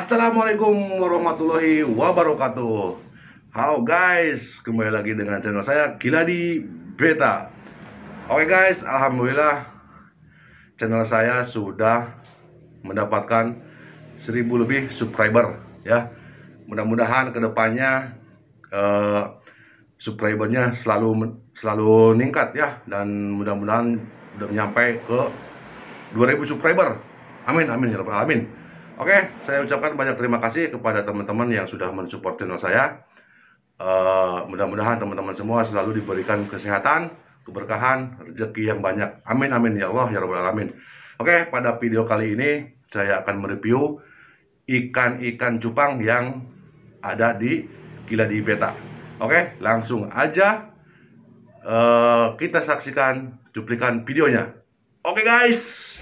Assalamualaikum warahmatullahi wabarakatuh. Halo guys, kembali lagi dengan channel saya Gila di Beta. Oke guys, alhamdulillah channel saya sudah mendapatkan 1000 lebih subscriber ya. Mudah-mudahan kedepannya subscribernya selalu meningkat ya, dan mudah-mudahan udah nyampe ke 2000 subscriber. Amin amin ya rabbal alamin. Oke, saya ucapkan banyak terima kasih kepada teman-teman yang sudah mensupport channel saya. Mudah-mudahan teman-teman semua selalu diberikan kesehatan, keberkahan, rezeki yang banyak. Amin amin ya Allah ya rabbal alamin. Oke, pada video kali ini saya akan mereview ikan-ikan cupang yang ada di Gila di Beta. Oke, langsung aja kita saksikan cuplikan videonya. Oke guys.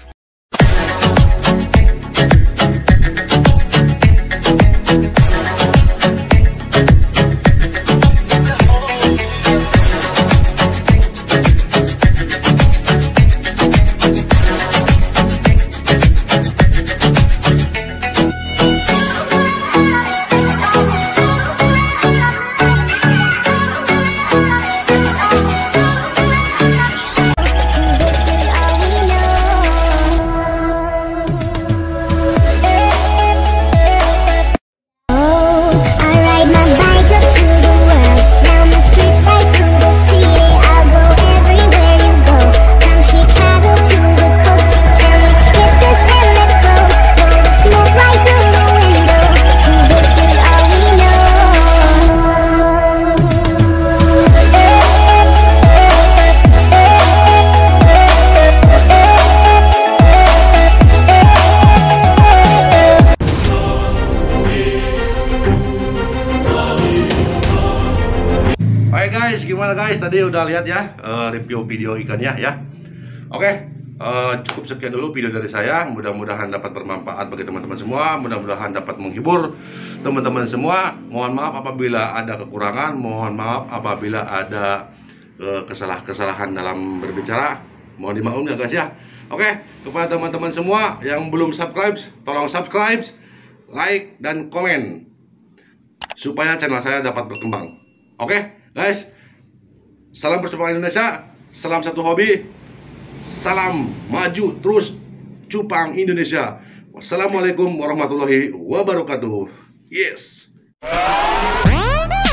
Gimana guys, tadi udah lihat ya review video ikannya ya. Oke, cukup sekian dulu video dari saya. Mudah-mudahan dapat bermanfaat bagi teman-teman semua. Mudah-mudahan dapat menghibur teman-teman semua. Mohon maaf apabila ada kekurangan. Mohon maaf apabila ada kesalahan dalam berbicara. Mohon dimaklumi ya guys ya. Oke, kepada teman-teman semua yang belum subscribe, tolong subscribe, like, dan komen supaya channel saya dapat berkembang. Oke guys, salam percupang Indonesia, salam satu hobi, salam maju terus cupang Indonesia. Wassalamualaikum warahmatullahi wabarakatuh. Yes.